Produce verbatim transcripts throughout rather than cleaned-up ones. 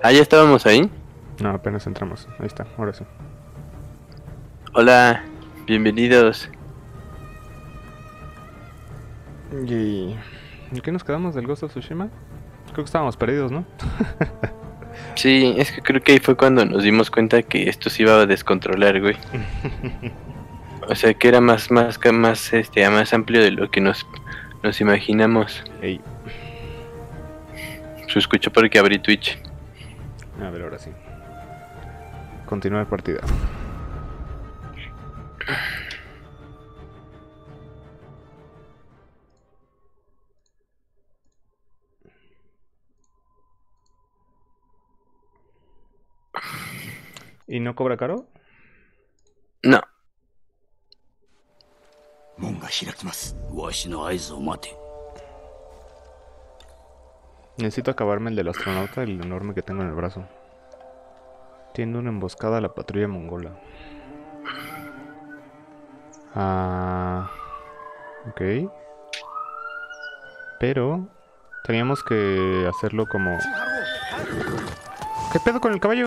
Ah, ya estábamos ahí. No, apenas entramos. Ahí está, ahora sí. Hola, bienvenidos. ¿Y en qué nos quedamos del Ghost of Tsushima? Creo que estábamos perdidos, ¿no? Sí, es que creo que ahí fue cuando nos dimos cuenta que esto se iba a descontrolar, güey. O sea, que era más, más, más, este, más amplio de lo que nos, nos imaginamos. Ey. Se escuchó porque abrí Twitch. A ver, ahora sí. Continuar partida. ¿Y no cobra caro? No. Necesito acabarme el del astronauta, el enorme que tengo en el brazo. Tiene una emboscada a la patrulla mongola. Ah... Ok. Pero... teníamos que hacerlo como... ¿Qué pedo con el caballo?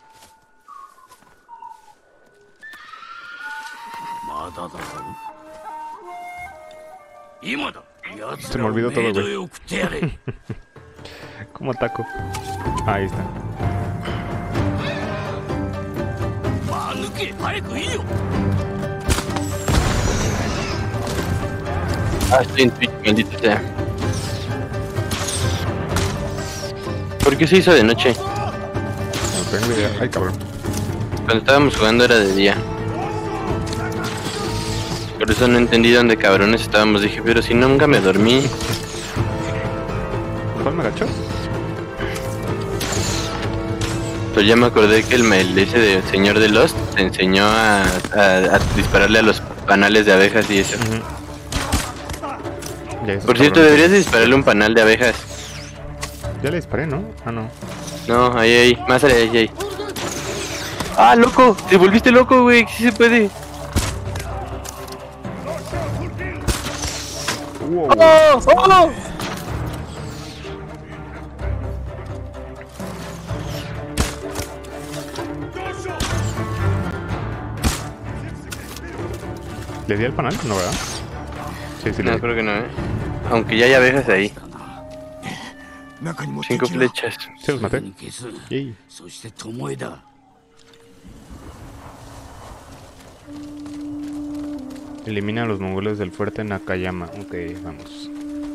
Se me olvidó todo, güey. ¿Cómo ataco? Ahí está. Ah, estoy en Twitch, maldita sea. ¿Por qué se hizo de noche? No tengo idea. Ay, cabrón. Cuando estábamos jugando era de día. Por eso no entendí dónde cabrones estábamos. Dije, pero si nunca me dormí. ¿Cuál me agachó? Pues ya me acordé que el, el ese de señor de Lost te enseñó a, a, a dispararle a los panales de abejas y eso. Uh-huh. Ya, Por cierto, deberías dispararle un panal de abejas. Ya le disparé, ¿no? Ah, no. No, ahí, ahí, más allá, ahí, ahí. ¡Ah, loco! ¡Te volviste loco, güey! ¡Sí se puede! Wow. ¡Oh! ¡Oh! ¿Le di al panal? No, ¿verdad? Sí, sí, le No, di. creo que no, ¿eh? Aunque ya hay abejas ahí. Cinco flechas. Sí, los maté. Yay. Elimina a los mongoles del fuerte Nakayama. Ok, vamos.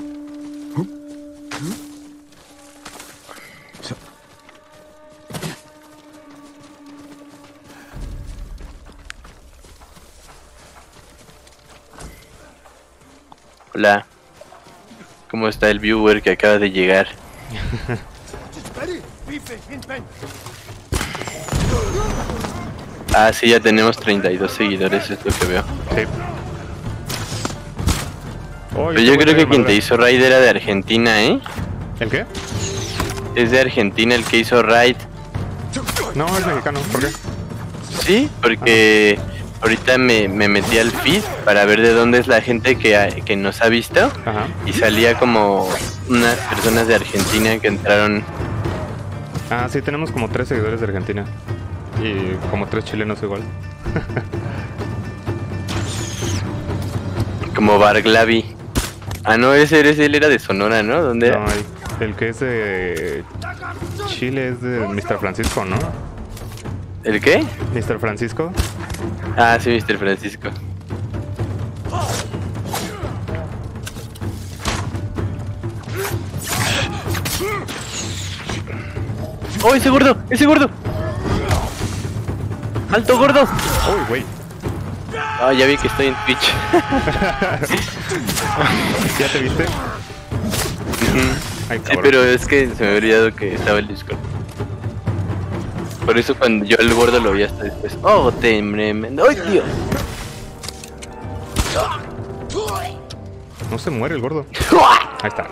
Hola. ¿Cómo está el viewer que acaba de llegar? Ah, sí, ya tenemos treinta y dos seguidores, es lo que veo. Sí. Oh, Pero yo creo que quien te hizo raid era de Argentina, ¿eh? ¿El qué? Es de Argentina el que hizo raid. No, es mexicano. ¿Por qué? Sí, porque ahorita me, me metí al feed para ver de dónde es la gente que, ha- que nos ha visto. Ajá. Y salía como unas personas de Argentina que entraron. Ah, sí, tenemos como tres seguidores de Argentina. Y como tres chilenos igual. Como Barglavi. Ah, no, ese, ese él era de Sonora, ¿no? ¿Dónde era? No, el, el que es de Chile es de mister Francisco, ¿no? ¿El qué? mister Francisco. Ah, sí, mister Francisco. ¡Oh, ese gordo! ¡Ese gordo! ¡Alto gordo! Uy, güey. Ah, ya vi que estoy en Twitch. ¿Ya te viste? Ujú. Ay, Sí, cabrón. pero es que se me había olvidado que estaba el Discord. Por eso cuando yo al gordo lo vi hasta después. ¡Oh, tembre! ¡Ay, Dios! No se muere el gordo. Ahí está.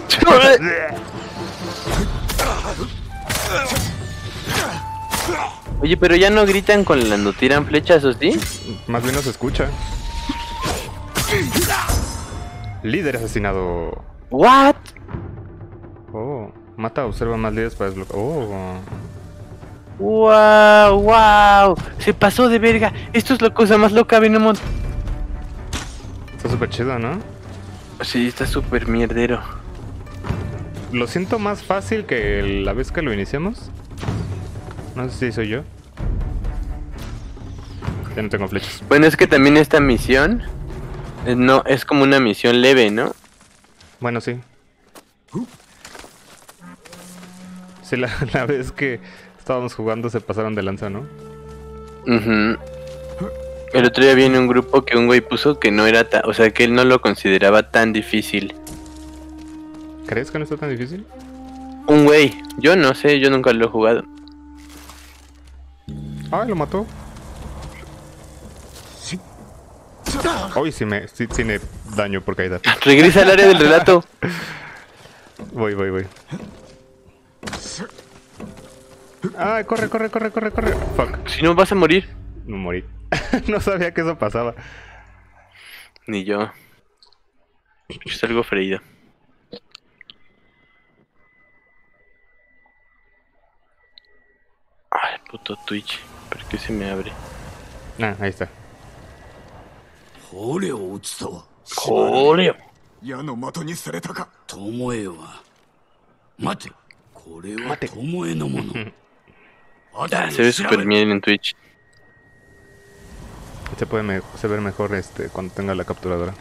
Oye, pero ya no gritan cuando tiran flechas, ¿o sí? Más bien no se escucha. Líder asesinado. ¿What? Oh, mata, observa más líderes para desbloquear. Oh. ¡Wow! ¡Wow! Se pasó de verga. Esto es la cosa más loca, Venomon. Está súper chido, ¿no? Sí, está súper mierdero. Lo siento más fácil que la vez que lo iniciamos. No sé si soy yo. Ya no tengo flechas. Bueno, es que también esta misión eh, no es como una misión leve, ¿no? Bueno, sí. Sí, la, la vez que estábamos jugando se pasaron de lanza, ¿no? Uh-huh. El otro día viene un grupo que un güey puso que no era tan... O sea, que él no lo consideraba tan difícil. ¿Crees que no está tan difícil? Un güey. Yo no sé, yo nunca lo he jugado. Ah, lo mató. Uy, sí me... Sí, tiene daño por caída. Regresa al área del relato. Voy, voy, voy. ¡Ay, corre, corre, corre, corre, corre! Fuck. Si no, vas a morir. No morí. No sabía que eso pasaba. Ni yo. Es algo freído. Ay, puto Twitch. ¿Por qué se me abre? Ah, ahí está. ¡Joreo! 矢の的にされたか。 巴は待て、これは巴のもの。 Ah, se ve súper bien en Twitch. Se puede me se ver mejor este cuando tenga la capturadora.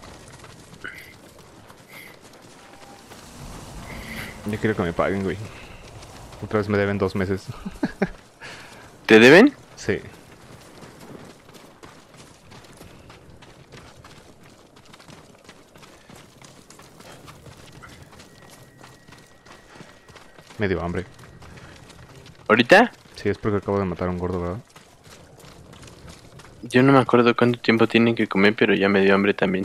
Yo quiero que me paguen, güey. Otra vez me deben dos meses. ¿Te deben? Sí. Me dio hambre. ¿Ahorita? Sí, es porque acabo de matar a un gordo, ¿verdad? Yo no me acuerdo cuánto tiempo tienen que comer, pero ya me dio hambre también.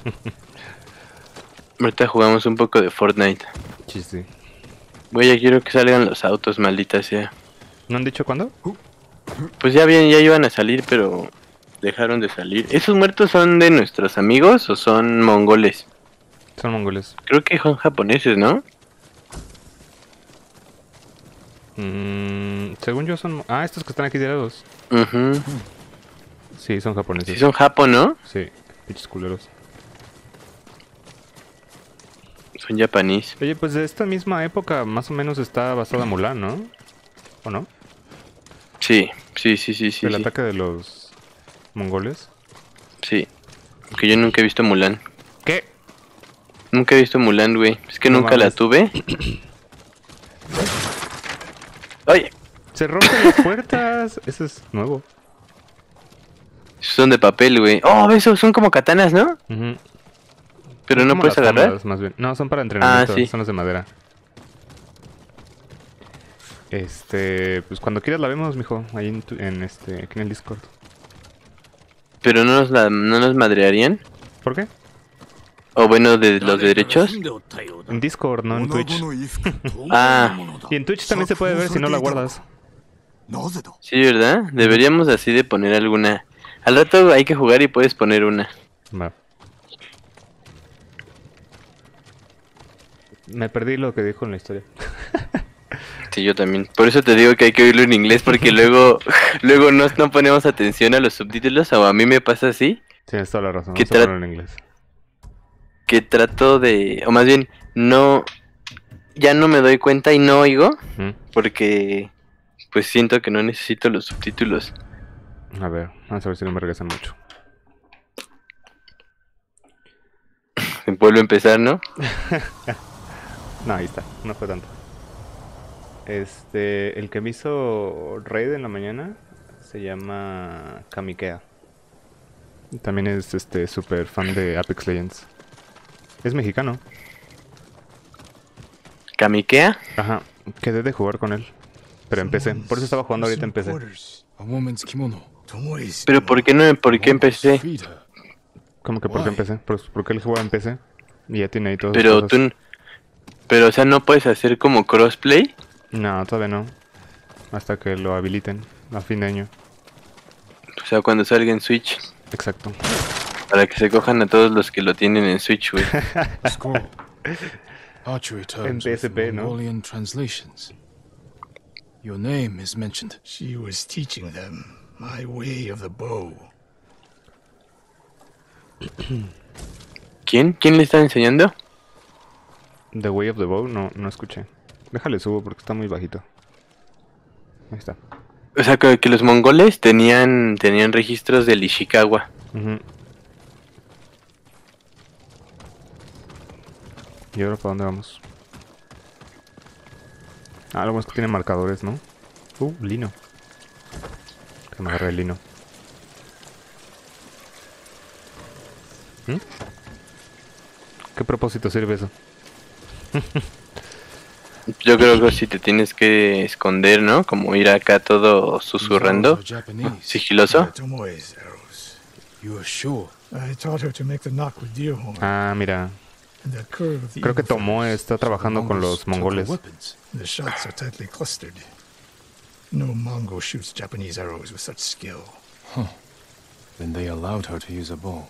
Ahorita jugamos un poco de Fortnite. Chiste. Güey, ya quiero que salgan los autos, maldita sea. ¿No han dicho cuándo? Pues ya bien, ya iban a salir, pero dejaron de salir. ¿Esos muertos son de nuestros amigos o son mongoles? Son mongoles. Creo que son japoneses, ¿no? Mm, según yo son... Ah, estos que están aquí tirados. Uh-huh. Sí, son japoneses. Sí, son japo, ¿no? Sí, pinches culeros. Son japonés. Oye, pues de esta misma época más o menos está basada Mulan, ¿no? ¿O no? Sí, sí, sí, sí, sí. El sí. ataque de los mongoles. Sí. Que yo nunca he visto Mulan. ¿Qué? Nunca he visto Mulan, güey. Es que No nunca la mames. tuve. Oye, Se rompen las puertas. Eso es nuevo. son de papel, güey. Oh, esos son como katanas, ¿no? Ujú. Pero Son no como puedes las agarrar. fórmulas, más bien. No, son para entrenamiento. Ah, sí. Son las de madera. Este, pues cuando quieras la vemos, mijo. Ahí en, tu- en este, aquí en el Discord. Pero no nos, la, no nos madrearían. ¿Por qué? O bueno, de los derechos. En Discord, no en 女子 Twitch. の衣服。 Ah, Y en Twitch también se puede ver si no la guardas. なぜだ。 sí, ¿verdad? Deberíamos así de poner alguna. Al rato hay que jugar y puedes poner una. Va. Me perdí lo que dijo en la historia. Sí, yo también. Por eso te digo que hay que oírlo en inglés porque luego luego no, no ponemos atención a los subtítulos o a mí me pasa así Tienes toda la razón. ¿Qué Vamos a tra- ponerlo en inglés. que trato de, o más bien no, ya no me doy cuenta y no oigo Ujú. porque pues siento que no necesito los subtítulos. A ver, vamos a ver si no me regresan mucho. Vuelvo a empezar, ¿no? No, ahí está, no fue tanto. Este, el que me hizo raid en la mañana se llama Kamikea. También es este súper fan de Apex Legends. Es mexicano. Kamikea. Ajá, quedé de jugar con él. Pero empecé, por eso estaba jugando ahorita empecé. Pero ¿por qué no? ¿Por qué empecé? ¿Cómo que por qué empecé? Pues porque él jugaba en P C y ya tiene ahí todas Pero las tú, cosas. n- pero o sea, no puedes hacer como crossplay. No, todavía no. Hasta que lo habiliten a fin de año. O sea, cuando salga en Switch. Exacto. Para que se cojan a todos los que lo tienen en Switch, güey. Scroll. Archery terms P S P, with ¿no? Mongolian translations. Your name is mentioned. She was teaching them my way of the bow. ¿Quién? ¿Quién le está enseñando? The Way of the Bow, no, no escuché. Déjale subo porque está muy bajito. Ahí está. O sea, que, que los mongoles tenían tenían registros del Ishikawa. Uh-huh. ¿Y ahora para dónde vamos? Ah, lo bueno es que tiene marcadores, ¿no? Uh, lino. Que me agarré el lino. ¿Mm? ¿Qué propósito sirve eso? Yo creo que si te tienes que esconder, ¿no? Como ir acá todo susurrando, sigiloso. Tomoe's arrows. You are sure? I taught her to make the knock with deer horn. Ah, mira. And the curve of the Creo que eagle Tomoe feathers. está trabajando con los mongoles. The shots are tightly clustered. No Mongol shoots Japanese arrows with such skill. Then they allowed her to use a bow.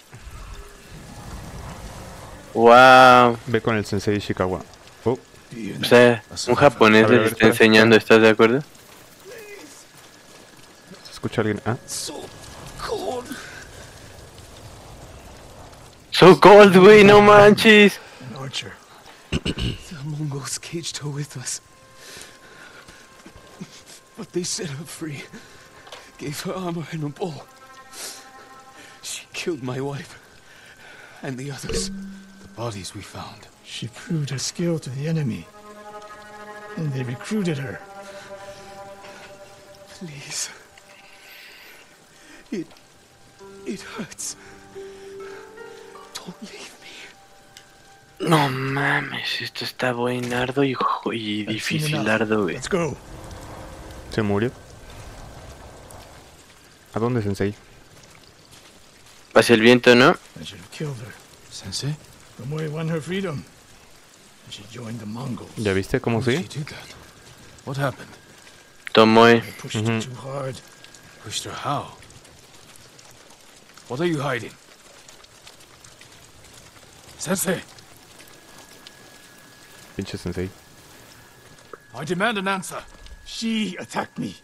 Wow. Ve con el sensei Ishikawa. Oh, O sea, un japonés A ver, a les ver, está espera, enseñando, ¿estás de acuerdo? ¿se escucha alguien? Ah, So cold. So cold, güey, no manches. An archer. The Mongols caged her with us. But they set her free. Gave her armor and a bow. She killed my wife. And the others. The bodies we found. She proved her skill to the enemy. And they recruited her. Please. It... It hurts. Don't leave me. No mames, esto está buenardo y, jo- y dificilardo, güey. Let's go. se murió. ¿A dónde, sensei? Hacia el viento, ¿no? I should have killed her. Sensei? Tomoe won her freedom. And she joined the Mongols. ¿Ya viste cómo How did sí? she do that? What happened? Tomoe. I pushed her too hard. Pushed her how? What are you hiding? Sensei, Pinche sensei. I demand an answer. She attacked me.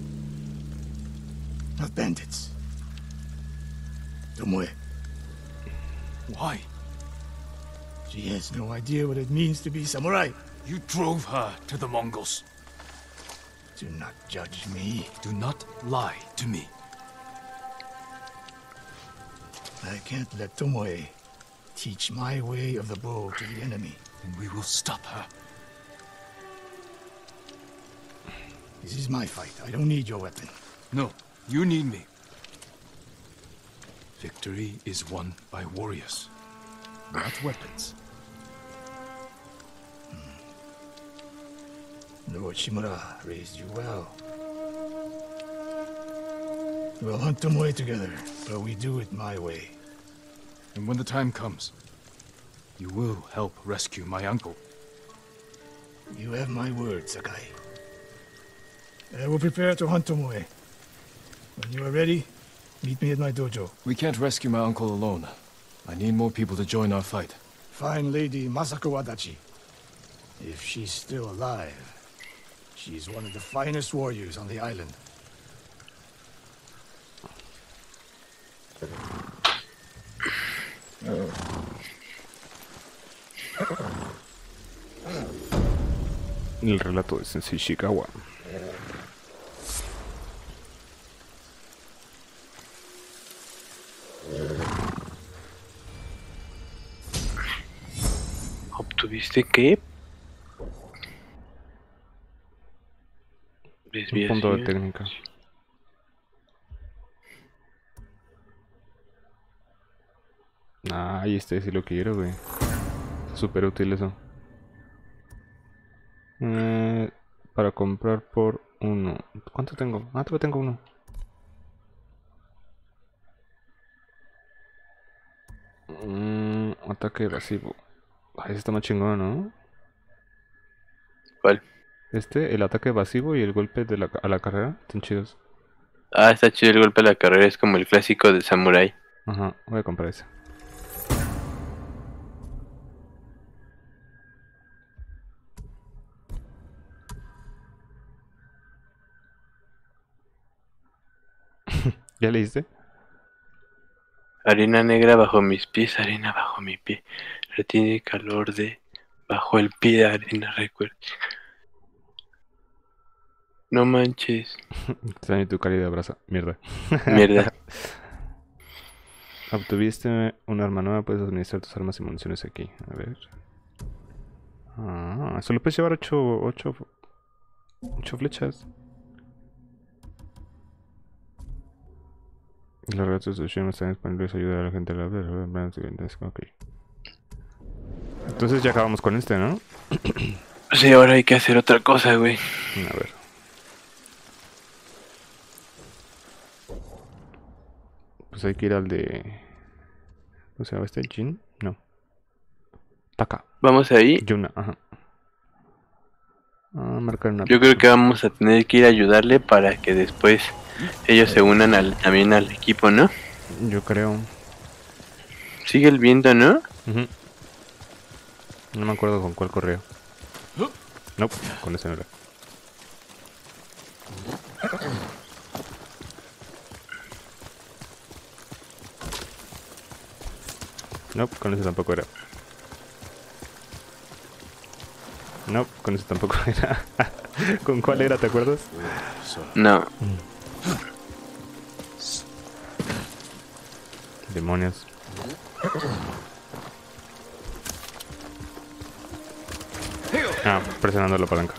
Not bandits. Tomoe. Why? She has no idea what it means to be samurai. You drove her to the Mongols. Do not judge me. Do not lie to me. I can't let Tomoe teach my way of the bow to the enemy. Then we will stop her. This is my fight. I don't need your weapon. No, you need me. Victory is won by warriors, not weapons. Lord Shimura raised you well. We'll hunt Tomoe together, but we do it my way. And when the time comes, you will help rescue my uncle. You have my word, Sakai. I will prepare to hunt Tomoe. When you are ready, meet me at my dojo. We can't rescue my uncle alone. I need more people to join our fight. Find Lady Masako Adachi. If she's still alive, she's one of the finest warriors on the island. El relato de Sensei Ishikawa. ¿Obtuviste qué? Un punto de técnica. Ay, este sí lo quiero, güey. Súper útil eso. Eh, para comprar por uno. ¿Cuánto tengo? Ah, todavía tengo uno. Mm, ataque evasivo. Ay, ese está más chingón, ¿no? ¿Cuál? Este, el ataque evasivo y el golpe de la, a la carrera. Están chidos. Ah, está chido el golpe a la carrera, es como el clásico de Samurai. Ajá, voy a comprar ese. ¿Ya leíste? Arena negra bajo mis pies, arena bajo mi pie. Retiene calor de bajo el pie de arena, recuerda. No manches. Extraño tu cálido abrazo. Mierda. Mierda. Obtuviste una arma nueva, puedes administrar tus armas y municiones aquí. A ver. Ah, solo puedes llevar ocho, ocho, ocho flechas. Los retos de Shima están disponibles a ayudar a la gente a la vez. Ok. Entonces ya acabamos con este, ¿no? Sí, ahora hay que hacer otra cosa, güey. A ver. Pues hay que ir al de... ¿Cómo se llama este? ¿Jin? No. Taka. Vamos ahí. Yuna, ajá. Ah, marcar una... Yo creo que vamos a tener que ir a ayudarle para que después ellos se unan al, también al equipo, ¿no? Yo creo. Sigue el viento, ¿no? Uh-huh. No me acuerdo con cuál correo. No, nope, con ese no era. No, nope, con ese tampoco era. No, nope, con ese tampoco era. ¿Con cuál era, te acuerdas? No. Demonios. Ah, presionando la palanca.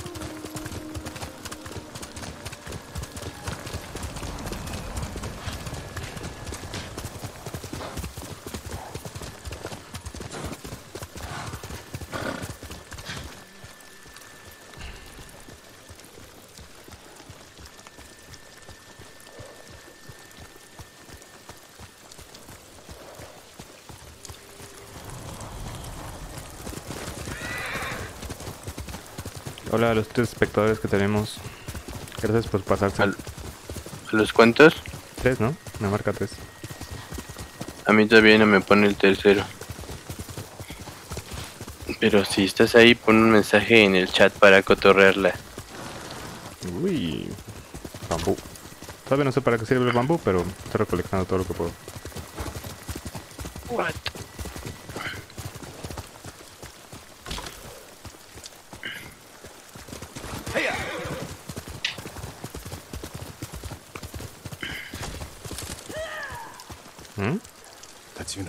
Hola a los tres espectadores que tenemos. Gracias por pasarse. ¿A los cuantos? Tres, ¿no? Me marca tres. A mí todavía no me pone el tercero. Pero si estás ahí, pon un mensaje en el chat para cotorrearla. Uy. Bambú. Todavía no sé para qué sirve el bambú, pero estoy recolectando todo lo que puedo. What? ¿Mm? Tatsuna.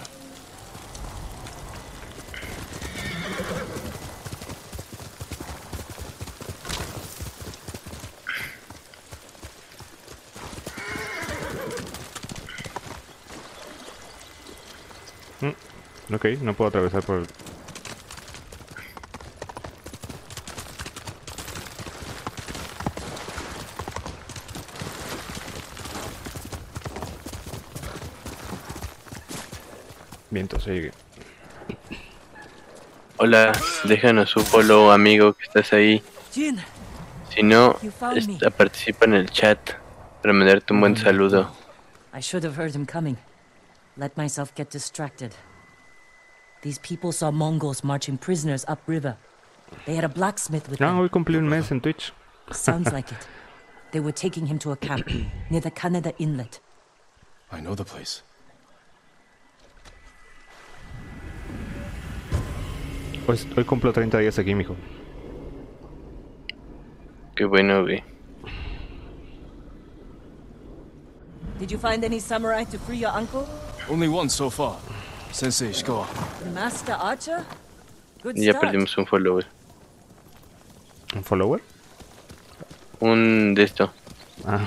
Mm. Ok, no puedo atravesar por el... Viento, sigue. Hola, déjanos un follow, amigo, que estás ahí. Jin, Si no, you found me. esta, participa en el chat para mandarte un buen saludo. I should have heard him coming. Let myself get distracted. These people saw Mongols marching prisoners upriver. They had a blacksmith with Ah, them. hoy cumplí un mes en Twitch. Sounds like it. They were taking him to a camp near the Canada Inlet. I know the place. Hoy, hoy cumplo treinta días aquí, mijo. Qué bueno, güey. Did you find any samurai to free your uncle? Only one so far. Sensei Ishikawa. The master archer? Good Ya start. perdimos un follower. ¿Un follower? Un de esto. Ah,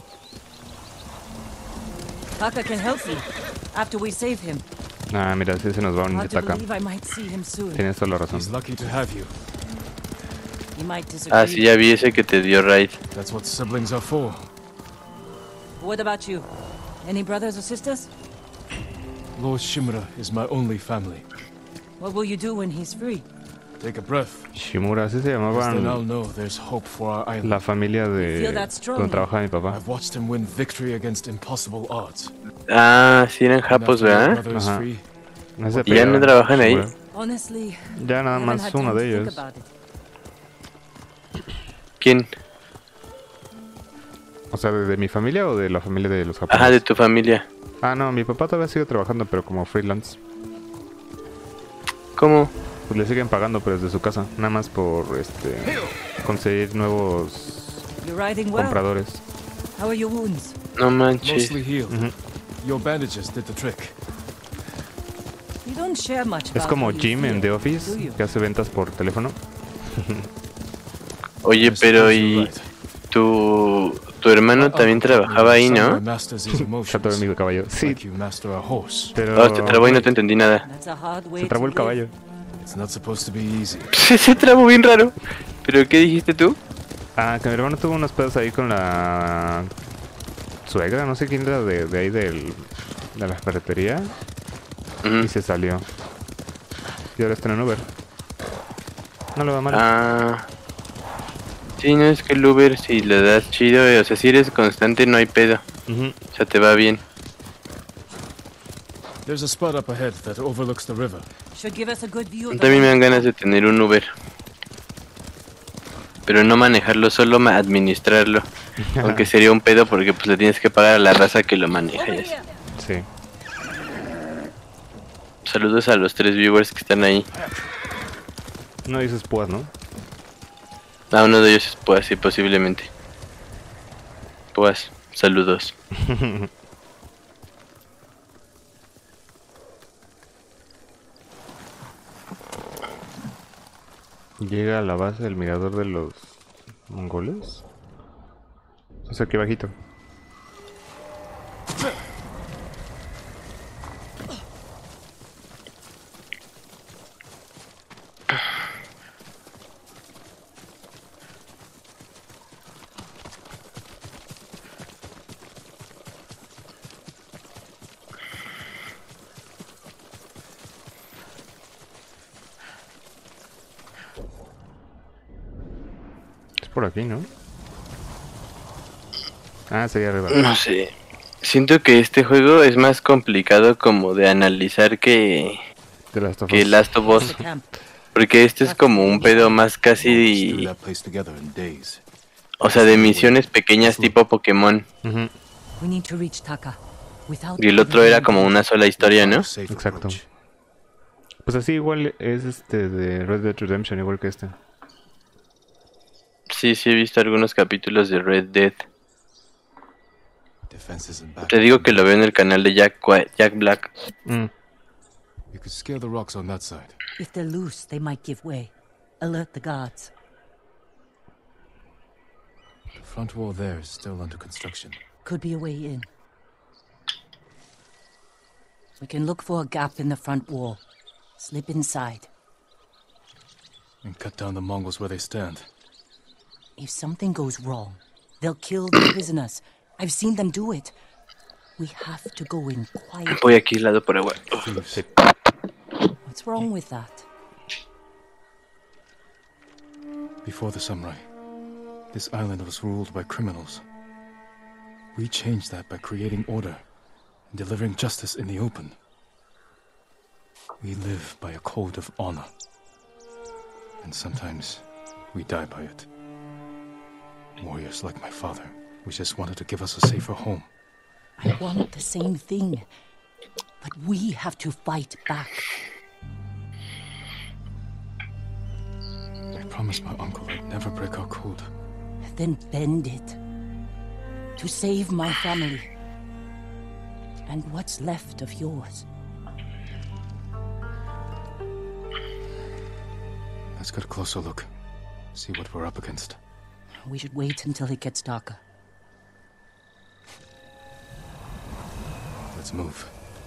Taka can help you after we save him. ah mira, sí se nos va un Hard to Yutaka. believe I might see him soon. Tienes toda la razón. He's lucky to have you. He might disagree. Ah, sí, ya vi ese que te dio raid. That's what siblings are for. What about you? Any brothers or sisters? Lord Shimura is my only family. What will you do when he's free? Take a breath. Shimura, así se Then I'll llamaban know there's hope for our island. la familia de Feel that strongly. donde trabajaba mi papá. I've watched him win victory against impossible odds. Ah, sí eran And japos, after my ¿verdad? brother is Ajá. free, Ese ¿Y ya no pegaba trabajan ahí? Shimura. Honestly, Ya I nada haven't más had uno time de to think ellos. about it. ¿Quién? O sea, ¿de mi familia o de la familia de los japoneses? Ajá, de tu familia. Ah, no, mi papá todavía sigue trabajando, pero como freelance. ¿Cómo? Pues le siguen pagando, pero desde su casa. Nada más por este conseguir nuevos You're riding well. compradores. How are your wounds? No manches. Mostly healed. Ujú. Your bandages did the trick. You don't share much Es about como how you Jim en feel, The Office, do you? que hace ventas por teléfono. Oye, I pero suppose you're y right. tu, tu hermano My también uncle taught me trabajaba that ahí, samurai ¿no? masters his Chato de emotions, mi caballo. Sí, like you master a horse. pero Oh, te trabó y no te entendí nada. That's a hard way se trabó to el caballo. live. It's not supposed to be easy. Se trabó bien raro. ¿Pero qué dijiste tú? Ah, que mi hermano tuvo unos pedos ahí con la suegra, no sé quién era de, de ahí del, de la ferretería. Ujú. Y se salió. Y ahora está en Uber. No le va mal. Ah. Sí, no es que el Uber si le das chido, eh, o sea, si eres constante no hay pedo. Ujú. O sea, te va bien. There's a spot up ahead that overlooks the river. Should give us a good view of the También me dan mountains. ganas de tener un Uber. Pero no manejarlo, solo ma- administrarlo. Aunque sería un pedo porque pues le tienes que pagar a la raza que lo maneja. y Over así. here. Sí. Saludos a los tres viewers que están ahí. No dices púas, ¿no? Ah, uno de ellos es Puas, sí, posiblemente. Puas, saludos. Llega a la base del mirador de los mongoles. O sea, aquí bajito. Es por aquí, ¿no? Ah, sería arriba. No sé. Siento que este juego es más complicado como de analizar que, De las que Last of Us. The camp. Porque este es como un pedo más Threw casi, that place together in days. o sea, de misiones pequeñas tipo Pokémon. Ujú. We need to reach Taka. Without Y el otro era como una sola historia, ¿no? Safe Exacto. approach. Pues así igual es este de Red Dead Redemption, igual que este. Sí, sí he visto algunos capítulos de Red Dead. Defenses and back. Te digo que lo veo en el canal de Jack, Qua- Jack Black. Mm. You could scale the rocks on that side. If they're loose, they might give way. Alert the guards. The front wall there is still under construction. Could be a way in. We can look for a gap in the front wall. Slip inside. And cut down the Mongols where they stand. If something goes wrong, they'll kill the prisoners. I've seen them do it. We have to go in quietly. Voy aquí al lado por agua. Thieves. What's wrong with that? Before the samurai, this island was ruled by criminals. We changed that by creating order and delivering justice in the open. We live by a code of honor. And sometimes we die by it. Warriors like my father, who just wanted to give us a safer home. I want the same thing. But we have to fight back. I promised my uncle I'd never break our code. Then bend it. To save my family. And what's left of yours. Let's get a closer look. See what we're up against. We should wait until it gets darker. Let's move.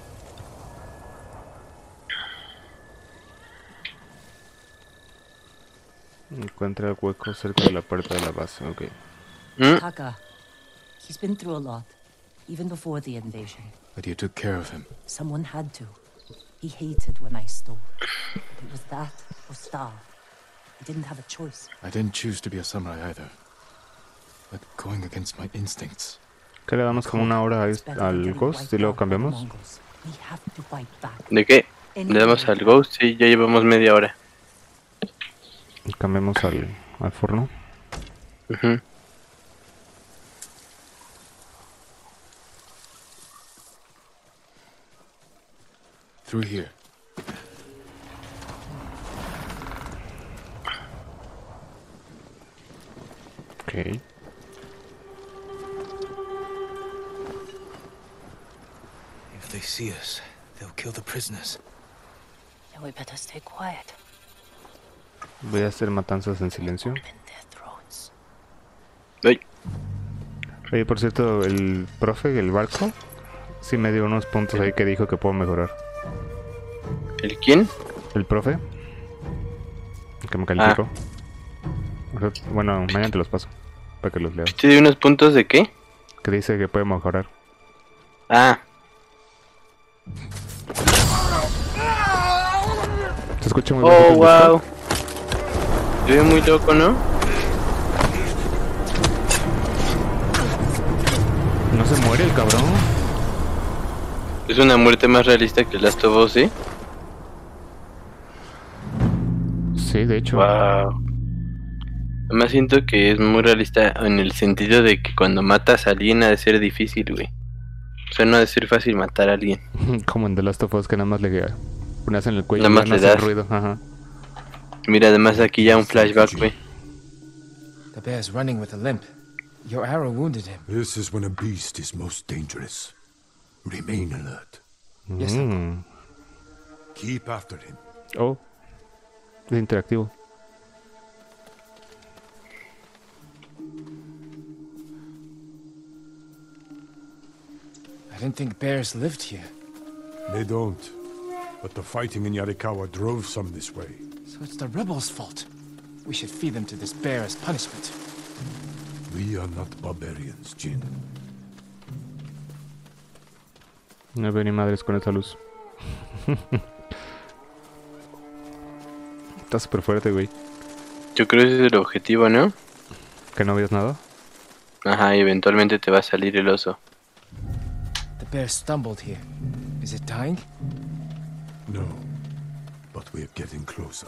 Encuentra el hueco cerca de la puerta de la base, ok. ¿Mm? Taka, he's been through a lot. Even before the invasion. But you took care of him. Someone had to. He hated when I stole. It was that or starve. I didn't have a choice. I didn't choose to be a samurai either. But going against my instincts. ¿Qué le damos como una hora a It's este- better than al getting Ghost wiped y luego out by the cambiamos? Mongols. We have to fight back. ¿De qué? Any ¿Le damos way. al Ghost? Sí, ya llevamos media hora. Y cambiamos al, al forno. Ujú. Through here. Ok. If they see us, they'll kill the prisoners. Then we better stay quiet. Voy a hacer matanzas en silencio. Open their throats. Ay, Oye, por cierto, el profe, el barco, sí me dio unos puntos ahí que dijo que puedo mejorar. ¿el quién? El profe, que me calificó. O sea, bueno, mañana te los paso, para que los leas. ¿Te dio unos puntos de qué? Que dice que puede mejorar. Ah, Se escucha muy bajito oh, el wow. disco. Se ve muy loco, ¿no? No se muere el cabrón. Es una muerte más realista que Last of Us, ¿eh? Sí, de hecho. Wow. Además siento que es muy realista en el sentido de que cuando matas a alguien ha de ser difícil, güey. O sea, no ha de ser fácil matar a alguien. Como en The Last of Us, que nada más le pones en el cuello Nada y más ya no le hace das. ruido. Ajá. Mira, además aquí ya un flashback, güey. The bear's running with a limp. Your arrow wounded him. This is when a beast is most dangerous. Remain alert. Yes, Uncle. Mm. Keep after him. Oh, es interactivo. I didn't think bears lived here. They don't. But the fighting in Yarikawa drove some this way. So it's the rebels' fault. We should feed them to this bear as punishment. We are not barbarians, Jin. No veo ni madres con esa luz. Está súper fuerte, güey. Yo creo que ese es el objetivo, ¿no? ¿Que no veas nada? Ajá, y eventualmente te va a salir el oso. The bear stumbled here. Is it dying? No. But we are getting closer.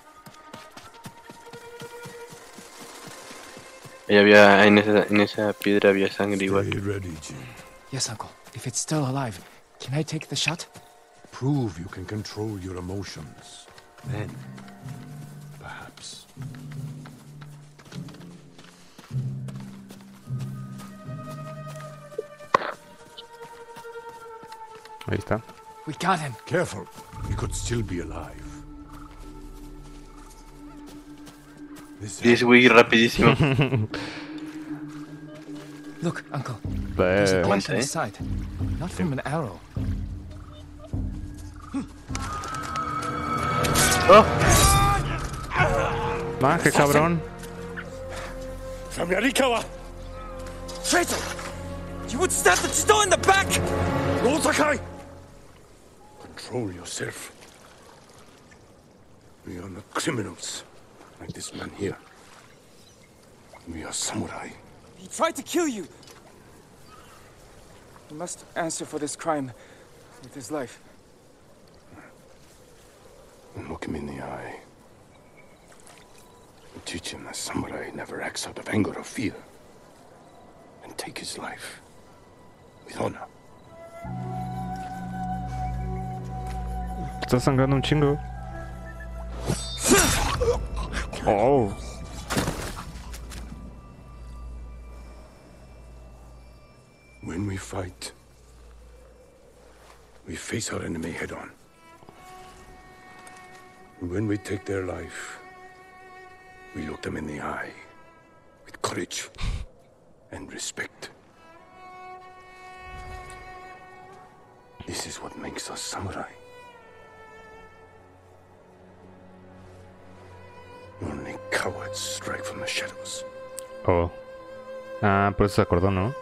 Ahí había, en esa, en esa piedra había sangre igual. Stay ready, Jin. Yes, Uncle. If it's still alive, can I take the shot? Prove you can control your emotions. Then, perhaps. Ahí está. We got him. Careful. He could still be alive. This Sí, ese güey rapidísimo. Look, Uncle. There's a Eh, bump in eh? his side. Not from an arrow. Ah, qué cabrón. From Yarikawa! Traitor! You would stab the Chido in the back! Lord Sakai! Control yourself. We are not criminals, like this man here. We are samurai. He tried to kill you. He must answer for this crime with his life. And look him in the eye. And teach him that samurai never acts out of anger or fear. And take his life with honor. Está sangrando un chingo. Oh. When we fight, we face our enemy head on. And when we take their life, we look them in the eye with courage and respect. This is what makes us samurai. Only cowards strike from the shadows. Oh. Ah, por eso se acordó, ¿no?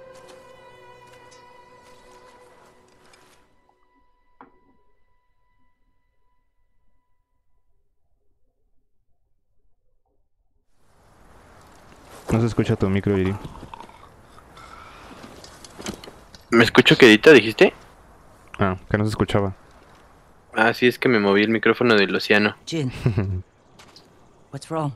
No se escucha tu micro, Iri. ¿Me escucho quedita, dijiste? Ah, que no se escuchaba. Ah, sí, es que me moví el micrófono del océano. Jin. What's wrong?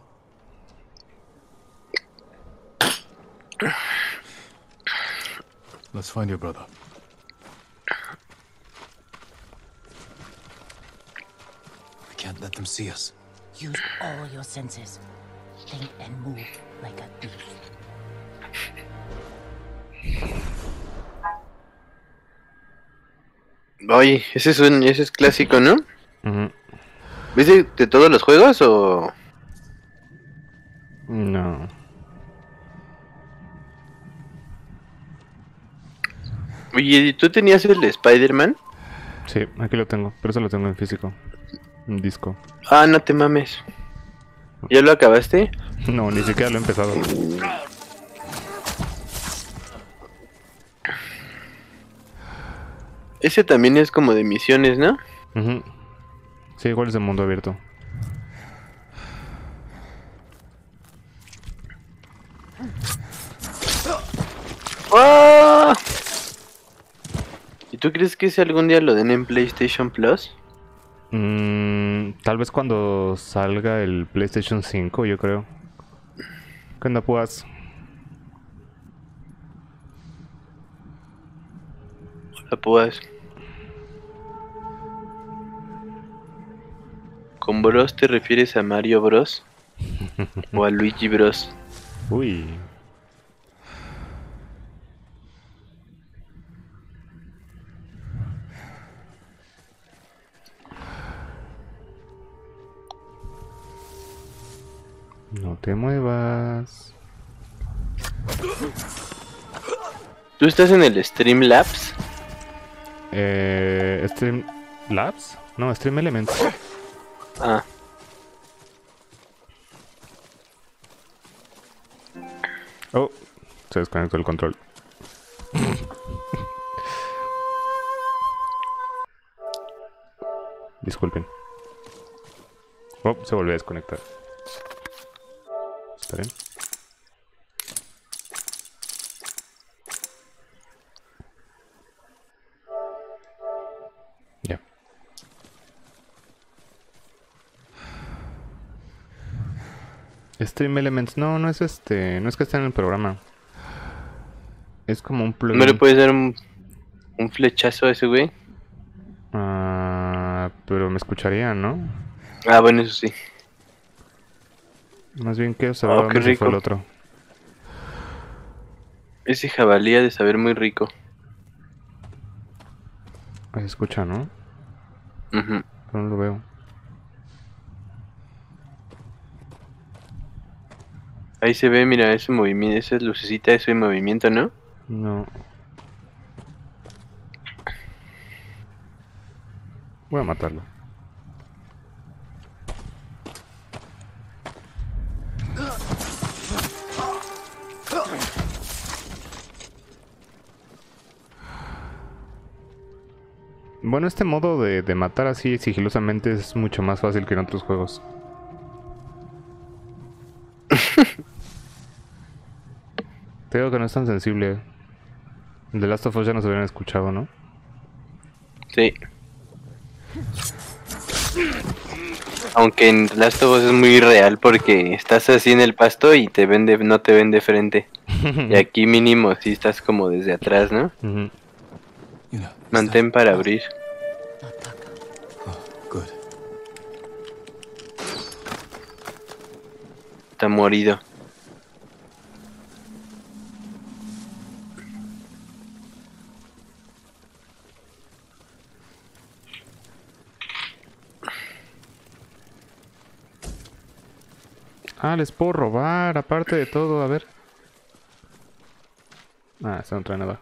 Let's find your brother. can't let them see us. Use all your senses. Think and move like a thief. Oye, ese es un, ese es clásico, ¿no? Uh-huh. ¿Ves de, de todos los juegos o...? No. Oye, ¿tú tenías el de Spider-Man? Sí, aquí lo tengo, pero eso lo tengo en físico. Un disco. Ah, no te mames. ¿Ya lo acabaste? No, ni siquiera lo he empezado. Ese también es como de misiones, ¿no? Uh-huh. Sí, igual es de mundo abierto. ¡Oh! ¿Y tú crees que ese algún día lo den en PlayStation Plus? Mm, tal vez cuando salga el PlayStation cinco, yo creo. ¿Qué onda, pues? Hola, pues. ¿Con Bros te refieres a Mario Bros? ¿O a Luigi Bros? Uy. No te muevas. ¿Tú estás en el Streamlabs? Eh, ¿Streamlabs? No, Stream Elements. Ah. Oh, se desconectó el control. Disculpen. Oh, se volvió a desconectar. Esperen. Ya. Stream Elements, no, no es este, no es que esté en el programa. Es como un plugin. ¿No le puedes dar un, un flechazo a ese güey? Ah, pero me escucharían, ¿no? Ah, bueno, eso sí. Más bien quiero saber Oh, dónde qué se fue el rico. otro. Ese jabalí ha de saber muy rico. Ahí se escucha, ¿no? Ujú. Pero no lo veo. Ahí se ve, mira, ese movimiento, esa lucecita, ese movimiento, ¿no? No. Voy a matarlo. Bueno, este modo de, de matar así sigilosamente es mucho más fácil que en otros juegos. Te digo que no es tan sensible. El de Last of Us ya nos habían escuchado, ¿no? Sí. Aunque en Last of Us es muy real porque estás así en el pasto y te ven de, no te ven de frente. Y aquí mínimo si estás como desde atrás, ¿no? Uh-huh. You know, Mantén para abrir. oh, good. Está morido. Ah, les puedo robar, aparte de todo, a ver. Ah, eso no trae nada.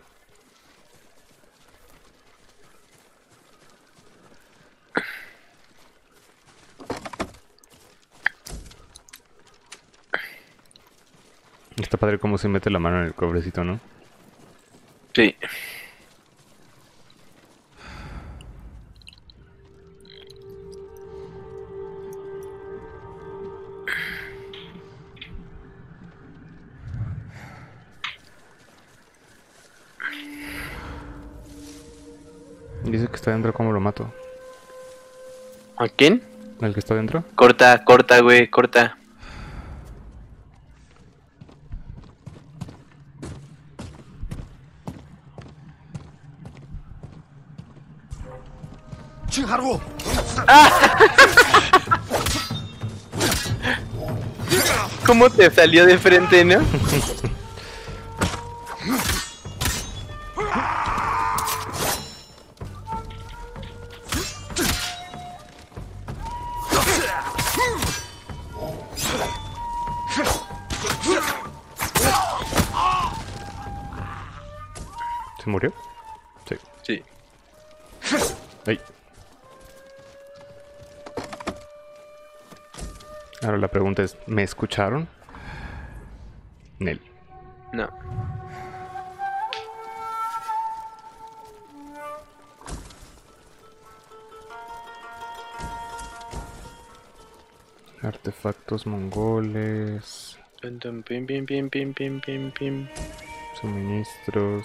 Está padre cómo se mete la mano en el cofrecito, ¿no? Sí. Dice que está dentro, ¿cómo lo mato? ¿A quién? ¿El que está dentro? Corta, corta, güey, corta. cómo te salió de frente, ¿no? ¿Se murió? Sí. Sí. Ay. Ahora la pregunta es, ¿me escucharon? Nel. No. Artefactos mongoles. Tum, tum, pim, pim, pim, pim, pim, pim, pim. Suministros.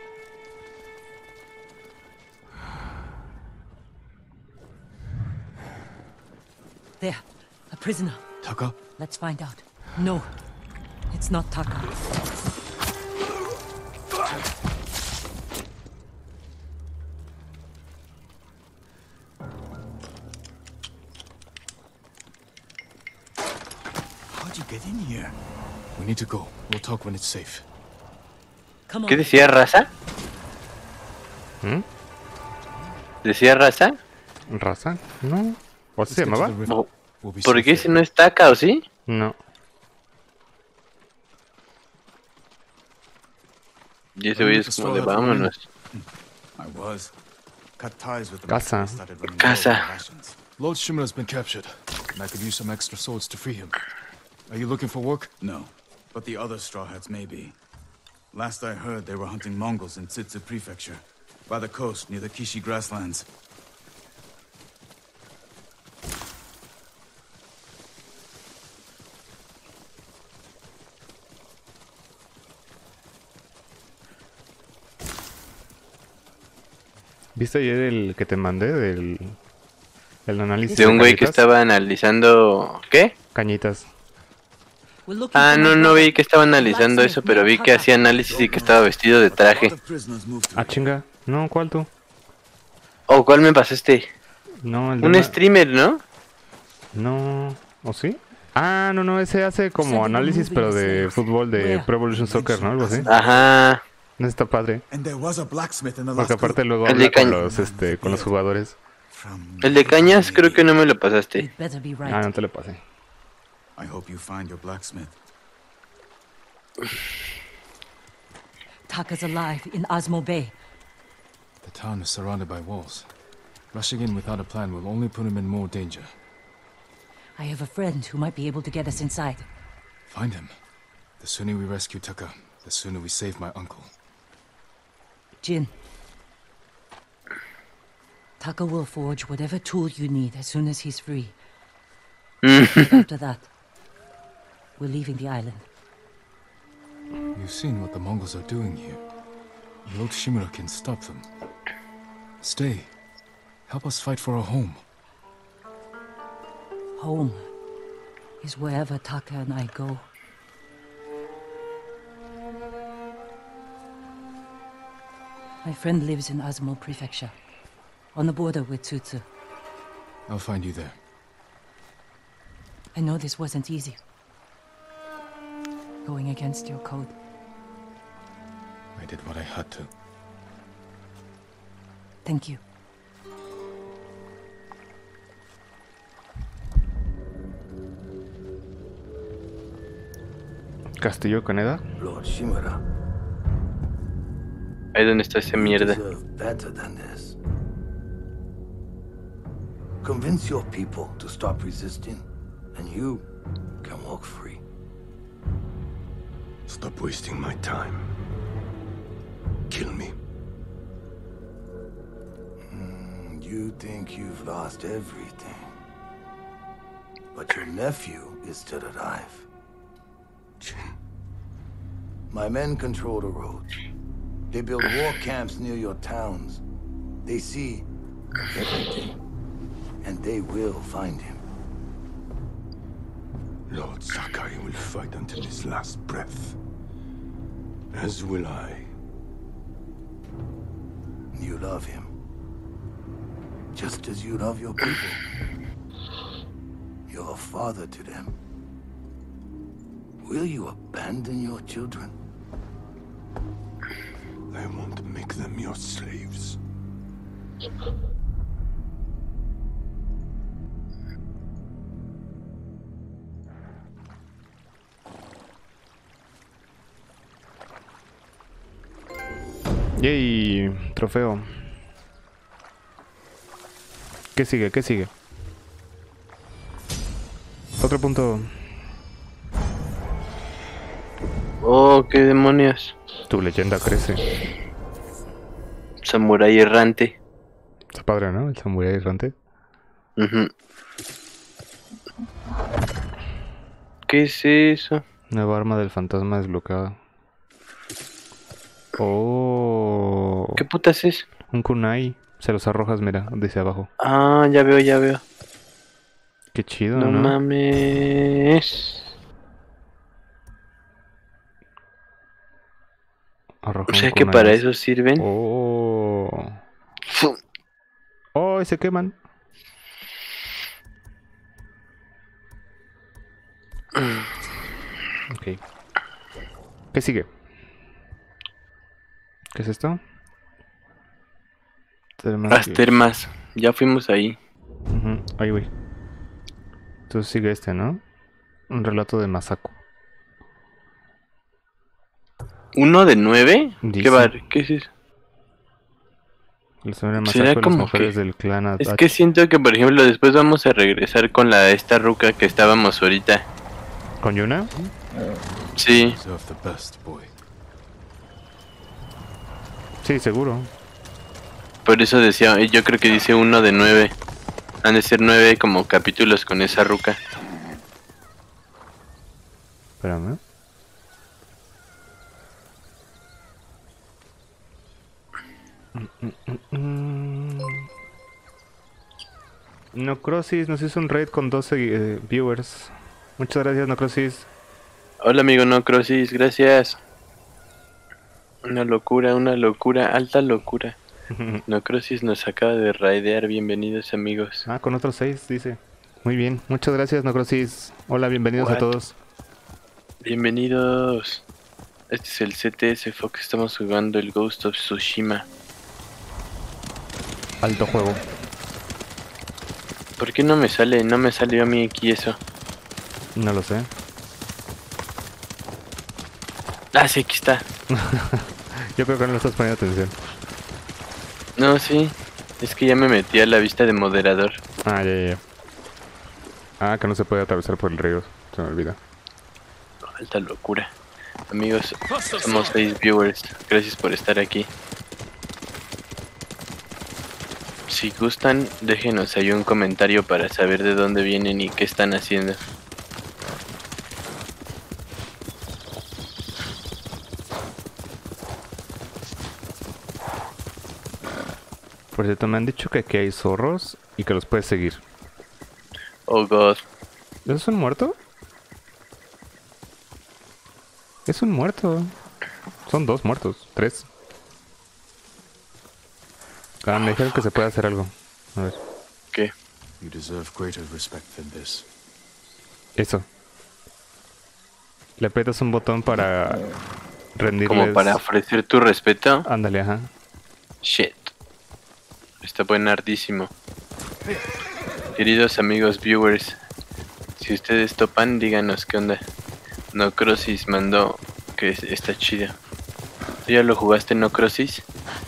There, a prisoner. Taka? Let's find out. No, it's not Taka. How'd you get in here? We need to go. We'll talk when it's safe. Come ¿Qué on. decía raza? ¿Mm? ¿Decía raza? ¿Raza? No. ¿O Let's se get to llamaba? the river. Oh, We'll be ¿por safe qué there. si no es Taka o sí? No. Y ese güey es como de vámonos. I was. Cut ties with them. Casa. They started running Casa. low on rations. Lord Shimura's been captured, and I could use some extra swords to free him. Are you looking for work? No, but the other Straw Hats may be. Last I heard, they were hunting Mongols in Tsitsu Prefecture, by the coast near the Kishi grasslands. ¿Viste ayer el que te mandé del el análisis De un güey que cañitas? estaba analizando... ¿Qué? Cañitas. We're looking Ah, for no, my no brother. vi que estaba analizando eso, pero vi que hacía análisis y que estaba vestido de But a lot traje. of prisoners moved to Ah, it. chinga. No, ¿cuál tú? ¿O cuál me pasaste? No, el de Un una- streamer, ¿no? No. ¿O sí? Ah, no, no, ese hace como Sending a análisis, movie pero in de slaves. fútbol de Where? Pro Evolution Soccer, ¿no? Algo así. Ajá. Ese está padre. And there was a blacksmith in the Porque last group. aparte luego El de habla con caña- los, este, con los jugadores. From El de cañas creo que no me lo pasaste. You'd better be right. Ah, no te lo pasé. I hope you find your blacksmith. Taka's alive in Osmo Bay. The town is surrounded by walls. Rushing in without a plan will only put him in more danger. I have a friend who might be able to get us inside. Find him. The sooner we rescue Taka, the sooner we save my uncle. Jin. Taka will forge whatever tool you need as soon as he's free. But after that, we're leaving the island. You've seen what the Mongols are doing here. Lord Shimura can stop them. Stay. Help us fight for a home. Home is wherever Taka and I go. My friend lives in Azamo Prefecture, on the border with Tsutsu. I'll find you there. I know this wasn't easy. Going against your code. I did what I had to. Thank you. Castillo Caneda. Lord Shimura, Ahí donde está esa you mierda. deserve better than this. Convince your people to stop resisting, and you can walk free. Stop wasting my time. Kill me. Mm, you think you've lost everything. But your nephew is still alive. My men control the roads. They build war camps near your towns. They see everything. And they will find him. Lord Sakai will fight until his last breath. As will I. You love him. Just as you love your people. You're a father to them. Will you abandon your children? I won't make them your slaves. Yay, trofeo. ¿Qué sigue? ¿Qué sigue? Otro punto. Oh, qué demonios. Tu leyenda crece. Samurai errante. Está padre, ¿no? El samurái errante. Uh-huh. ¿Qué es eso? Nueva arma del fantasma desbloqueada. Oh. ¿Qué putas es? Un kunai. Se los arrojas, mira, dice abajo. Ah, ya veo, ya veo. Qué chido, No, ¿no? mames. Arroja O sea un que kunai para más. eso sirven. Oh. Oh, y se queman. Ok. ¿Qué sigue? ¿Qué es esto? Termas- Las termas. Ya fuimos ahí. Ujú, ahí voy. Entonces sigue este, ¿no? Un relato de Masako. ¿Uno de nueve? Dice. ¿Qué bar? ¿Qué es eso? La historia de Será Masako y las como mujeres que- del clan Es Adachi. que siento que, por ejemplo, después vamos a regresar con la esta ruca que estábamos ahorita. ¿Con Yuna? Sí. Deserve the best, boy. Sí, seguro. Por eso decía, yo creo que dice uno de nueve. Han de ser nueve como capítulos con esa ruca. Espérame. Mm, mm, mm, mm. Nocrosis nos hizo un raid con doce eh, viewers. Muchas gracias, Nocrosis. Hola amigo Nocrosis, gracias. Una locura, una locura, alta locura. Nocrosis nos acaba de raidear, bienvenidos amigos. Ah, con otros seis, dice. Muy bien, muchas gracias, Nocrosis. Hola, bienvenidos What? a todos. Bienvenidos. Este es el C T S Fox, estamos jugando el Ghost of Tsushima. Alto juego. ¿Por qué no me sale? No me salió a mí aquí eso. No lo sé. Ah, sí, aquí está. Yo creo que no le estás poniendo atención. No, sí. Es que ya me metí a la vista de moderador. Ah, ya, ya, ya. Ah, que no se puede atravesar por el río. Se me olvida. Alta locura. Amigos, somos seis viewers. Gracias por estar aquí. Si gustan, déjenos ahí un comentario para saber de dónde vienen y qué están haciendo. Por cierto, me han dicho que aquí hay zorros y que los puedes seguir. Oh god. ¿Eso es un muerto? Es un muerto. Son dos muertos. Tres. Ah, me dijeron que se puede hacer algo. A ver. ¿Qué? You deserve greater respect than this. Eso. Le aprietas un botón para rendirles... Como para ofrecer tu respeto. Ándale, ajá. Shit. Está buenardísimo. Queridos amigos viewers, si ustedes topan, díganos qué onda. Nocrosis mandó que es- está chido. ¿Tú ya lo jugaste, Nocrosis?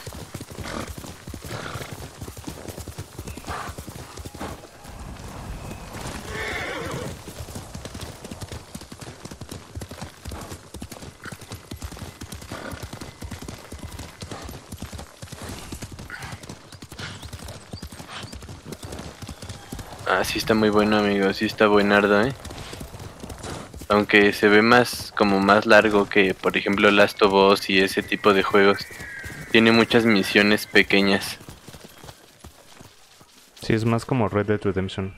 Ah, sí está muy bueno, amigo, sí está buenardo, eh. Aunque se ve más, como más largo que, por ejemplo, Last of Us y ese tipo de juegos. Tiene muchas misiones pequeñas. Sí, es más como Red Dead Redemption.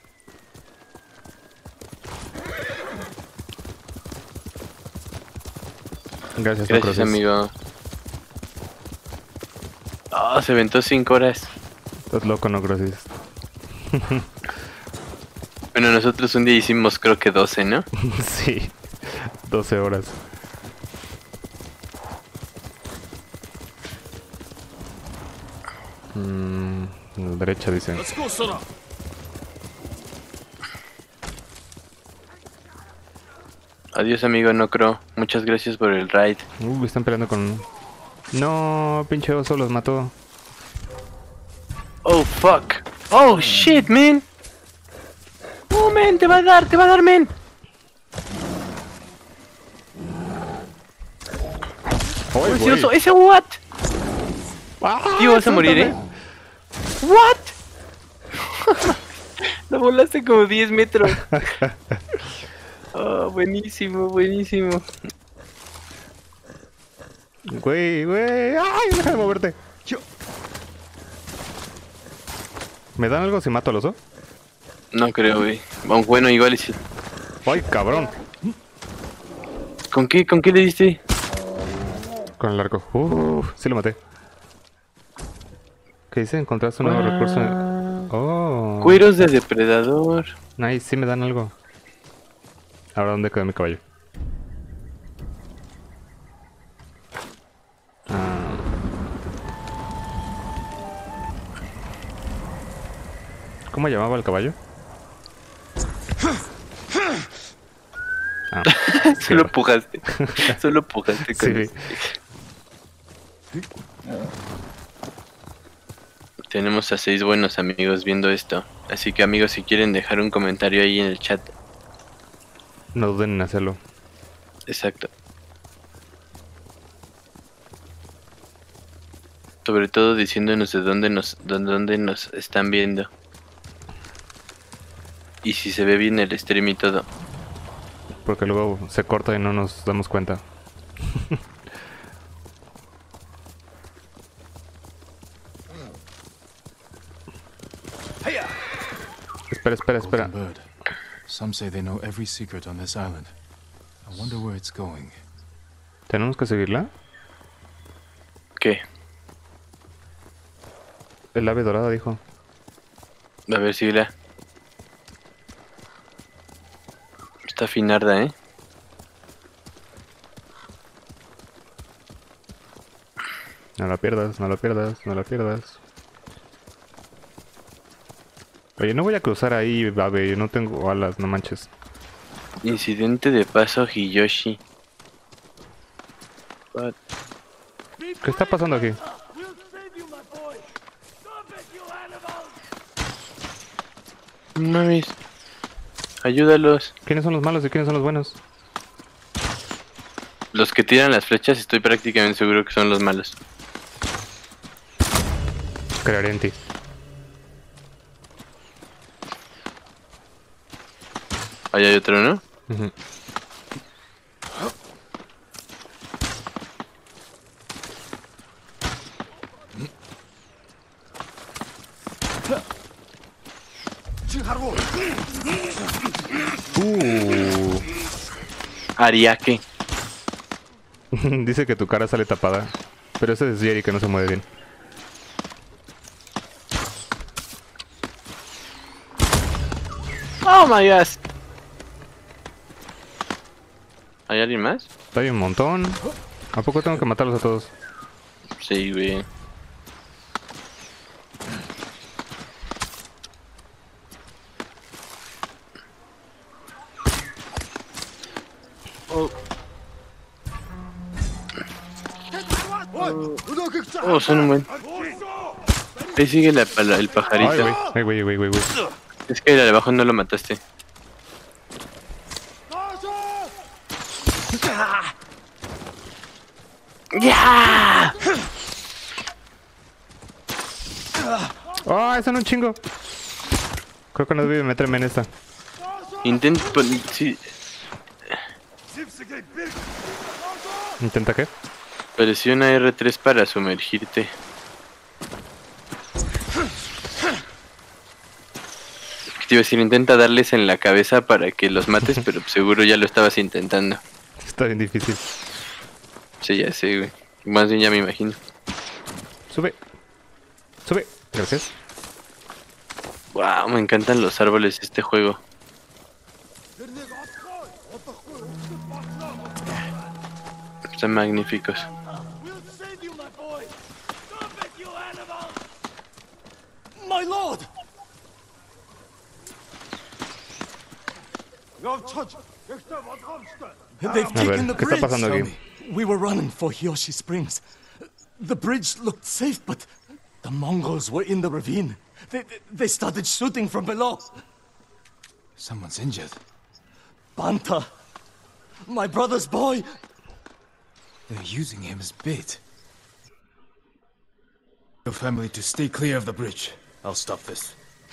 Gracias, Gracias, Nocrosis. amigo. Ah, se aventó cinco horas. Estás loco, Nocrosis. Bueno, nosotros un día hicimos creo que doce, ¿no? Sí. doce horas. Mm, a la derecha dice. Adiós, amigo Nocro. Muchas gracias por el raid. Uh, están peleando con... No, pinche oso los mató. Oh, fuck. Oh, shit, man. Oh, man, te va a dar, te va a dar, man. Oh, ese oso, ese what? Ah, Tío, vas a morir, eh. What? Lo volaste como diez metros. Oh, buenísimo, buenísimo. Güey, güey. Ay, deja de moverte. ¿Me dan algo si mato al oso? No creo, güey. Bueno, igual y sí. Ay, cabrón. ¿Con qué, con qué le diste? Con el arco. Uh, sí lo maté. ¿Qué dice? Encontraste un nuevo Ah. recurso. Oh. Cueros de depredador. Nice, sí me dan algo. Ahora, ¿dónde quedó mi caballo? Ah. ¿Cómo llamaba el caballo? Ah, Solo empujaste. Solo empujaste con sí. eso. Tenemos a seis buenos amigos viendo esto. Así que, amigos, si quieren dejar un comentario ahí en el chat. No duden en hacerlo. Exacto. Sobre todo diciéndonos de dónde nos, de dónde nos están viendo. Y si se ve bien el stream y todo. Porque luego se corta y no nos damos cuenta. Espera, espera, espera. Golden bird. Some say they know every secret on this island. I wonder where it's going. ¿Tenemos que seguirla? ¿Qué? El ave dorada dijo. A ver si la... Está finarda, ¿eh? No la pierdas, no la pierdas, no la pierdas. Oye, no voy a cruzar ahí, ave, yo no tengo alas, no manches. Incidente de paso Hiyoshi. What? ¿Qué está pasando aquí? No mames. Ayúdalos. ¿Quiénes son los malos y quiénes son los buenos? Los que tiran las flechas estoy prácticamente seguro que son los malos. Creeré en ti. Ahí hay otro, ¿no? Uh-huh. Uh. Ariake. Dice que tu cara sale tapada. Pero ese es Jerry que no se mueve bien. Oh my god. ¿Hay alguien más? Hay un montón. ¿A poco tengo que matarlos a todos? Sí, güey. Oh. Oh, son un buen. Ahí sigue la, la- el pajarito. Ay, güey, ay, güey, güey, güey, güey. Es que el de abajo no lo mataste. ¡Ya! ¡Ah, son un chingo! Creo que no debí meterme en esta. Intenta... Sí, ¿Intenta qué? presiona R tres para sumergirte. Te iba a decir, intenta darles en la cabeza para que los mates, pero seguro ya lo estabas intentando. Está bien difícil. Sí, ya sé, güey. Más bien ya me imagino. Sube. Sube. Gracias. Wow, me encantan los árboles de este juego. Están magníficos. My lord! They've A ver, taken the ¿qué está bridge. pasando aquí? Tell me. We were running for Hiyoshi Springs. The bridge looked safe, but the Mongols were in the ravine. They, they started shooting from below. Someone's injured. Banta, my brother's boy. They're using him as bait. Your family to stay clear of the bridge. I'll stop this.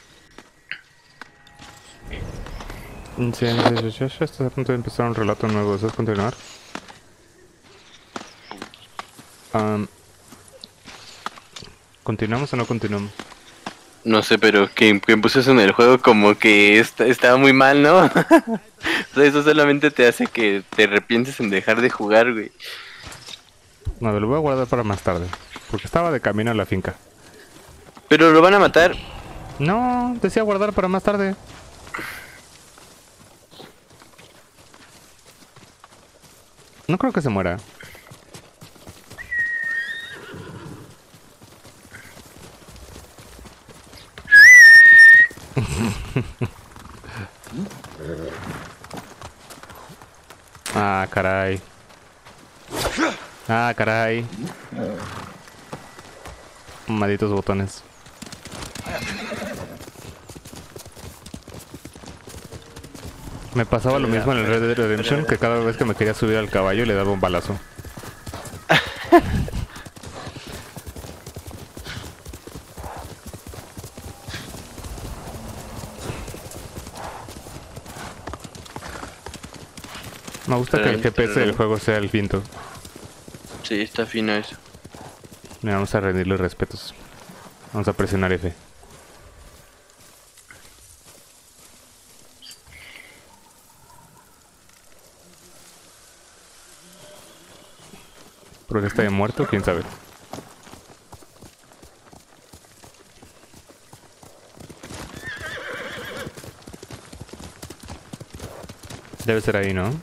Sí, sí, sí, sí, sí, estás a punto de empezar un relato nuevo. ¿Deseas continuar? Um, ¿Continuamos o no continuamos? No sé, pero que, que puso eso en el juego como que está, estaba muy mal, ¿no? O sea, eso solamente te hace que te arrepientes en dejar de jugar, güey. No, lo voy a guardar para más tarde. Porque estaba de camino a la finca. Pero lo van a matar. No, decía guardar para más tarde. No creo que se muera. Ah, caray. Ah, caray. Malditos botones. Me pasaba lo mismo en el Red Dead Redemption, que cada vez que me quería subir al caballo le daba un balazo. Me gusta que el G P S del juego sea el viento. Sí, está fino eso. Mira, vamos a rendirle respetos. Vamos a presionar F. ¿Por qué está de muerto? ¿Quién sabe? Debe ser ahí, ¿no?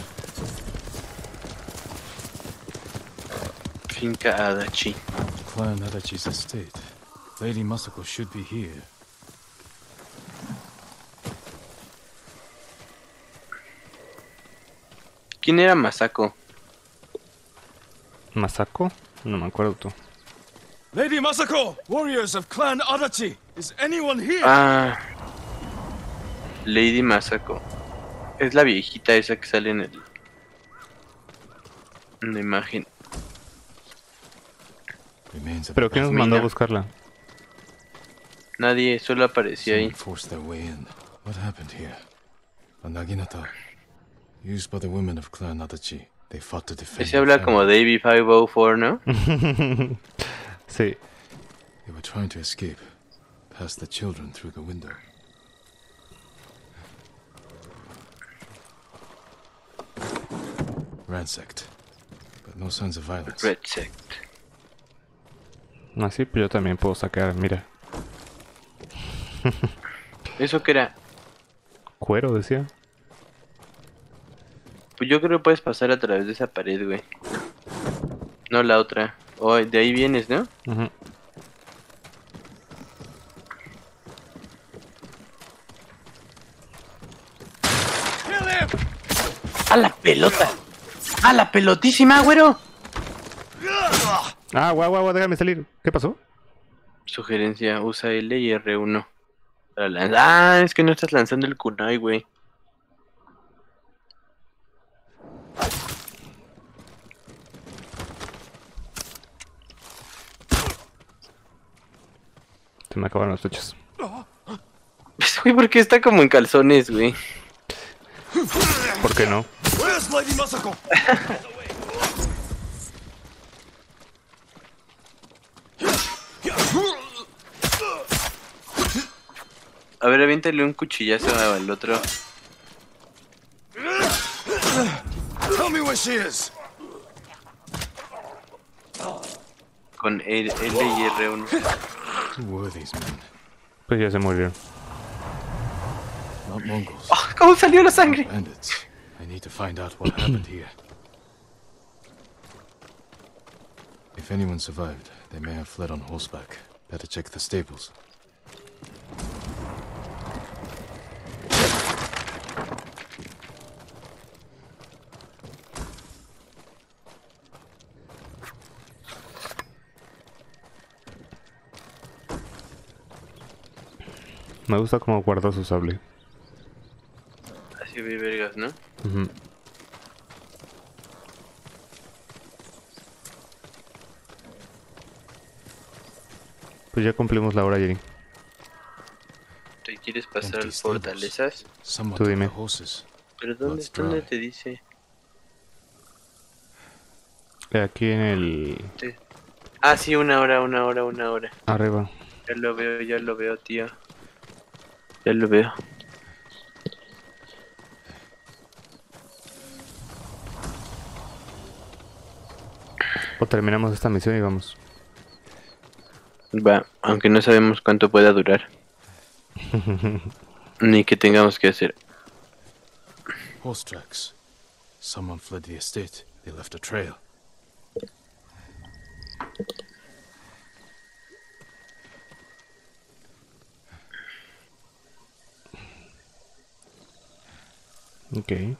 Finca Adachi. Clan Adachi's estate. Lady Masako should be here. ¿Quién era Masako? ¿Masako? No me acuerdo tú. Lady Masako! Warriors of Clan Adachi! Is anyone here? Ah. Lady Masako. Es la viejita esa que sale en el... en la imagen. ¿Pero quién nos mandó a buscarla? Nadie, solo aparecía ahí. Forced their way in. What happened here? A Naginata, used by the women of Clan Adachi. They fought to defend. Ese habla como Davey cinco cero cuatro, ¿no? Sí. They were trying to escape, past the children through the window. Ransacked, but no signs of violence. Ransacked. Así, pues yo también puedo sacar, mira. ¿Eso qué era? Cuero, decía. Pues yo creo que puedes pasar a través de esa pared, güey. No, la otra. Oh, de ahí vienes, ¿no? Uh-huh. ¡A la pelota! ¡A la pelotísima, güero! Ah, guau, guau, déjame salir. ¿Qué pasó? Sugerencia, usa L y R uno. Para lanzar. Ah, es que no estás lanzando el kunai, güey. Se me acabaron las flechas. Güey, ¿por qué está como en calzones, güey? ¿Por qué no? Where's Lady Masako? A ver, aviéntale un cuchillazo al otro. Tell me where she is. Con L, L y R uno. Who were these men? Pues ya se murieron. Not Mongols. Oh, ¿cómo salió la sangre? Bandits. I need to find out what happened here. If anyone survived, they may have fled on horseback. Better check the stables. Me gusta cómo guarda su sable. Así ve vergas, ¿no? Uh-huh. Pues ya cumplimos la hora, Jerry. ¿Te quieres pasar al fortalezas? Tú dime. ¿Pero dónde, dónde te dice? Aquí en el... Sí. Ah, sí, una hora, una hora, una hora. Arriba. Ya lo veo, ya lo veo, tío. Ya lo veo. O terminamos esta misión y vamos. Va, aunque no sabemos cuánto pueda durar. Ni qué tengamos que hacer. Horse tracks. Someone fled the estate. They left a trail. Okay.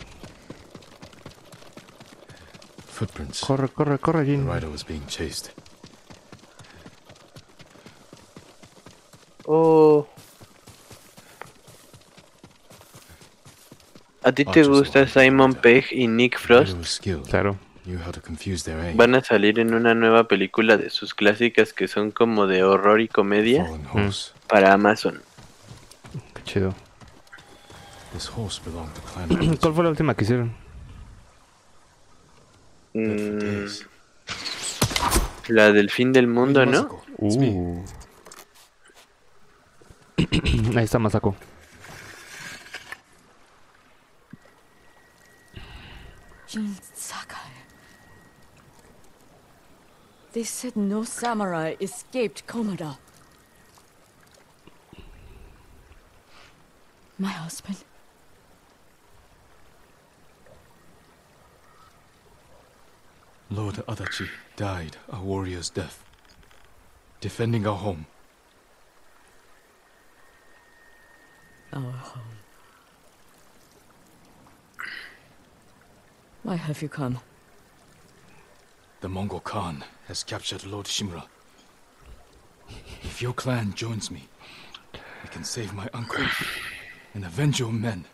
Footprints. Corre, corre, corre, Jin. The rider was being chased. Oh. ¿A ti te gusta Simon Pegg y Nick Frost? Claro. Van a salir en una nueva película de sus clásicas que son como de horror y comedia Mm. para Amazon. Qué chido. ¿Cuál fue la última que hicieron? Mm, la del fin del mundo, ¿no? Uh. Ahí está Masako. Jin Sakai. They said no samurai escaped Komoda. My husband. Lord Adachi died a warrior's death, defending our home. Our home. Why have you come? The Mongol Khan has captured Lord Shimura. If your clan joins me, we can save my uncle and avenge your men.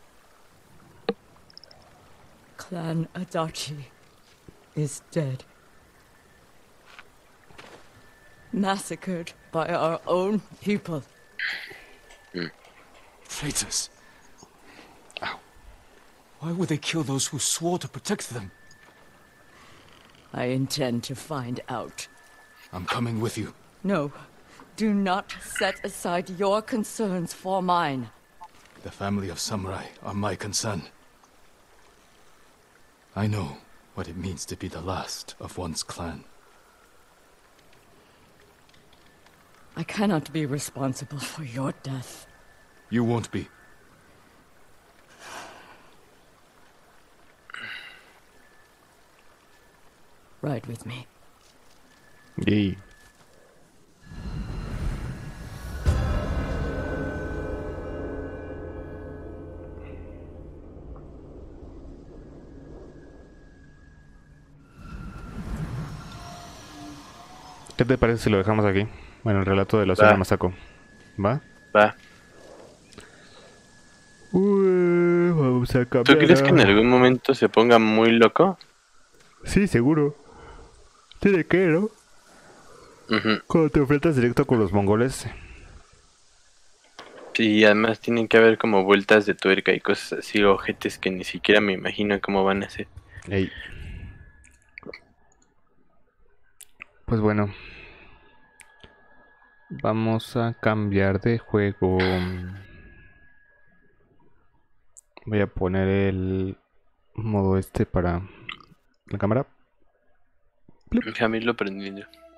Clan Adachi is dead. Massacred by our own people. Mm. Traitors. Ow. Why would they kill those who swore to protect them? I intend to find out. I'm coming with you. No. Do not set aside your concerns for mine. The family of samurai are my concern. I know what it means to be the last of one's clan. I cannot be responsible for your death. You won't be. Ride with me. Yay. ¿Qué te parece si lo dejamos aquí? Bueno, el relato de la zona Masako. ¿Va? Va. Uy, vamos a cambiar. ¿Tú crees que en algún momento se ponga muy loco? Sí, seguro. Tiene que, ¿no? Uh-huh. Cuando te enfrentas directo con los mongoles. Sí, además tienen que haber como vueltas de tuerca y cosas así, ojetes que ni siquiera me imagino cómo van a ser. Ey. Pues bueno. Vamos a cambiar de juego. Voy a poner el modo este para la cámara. Jamil lo prendí yo.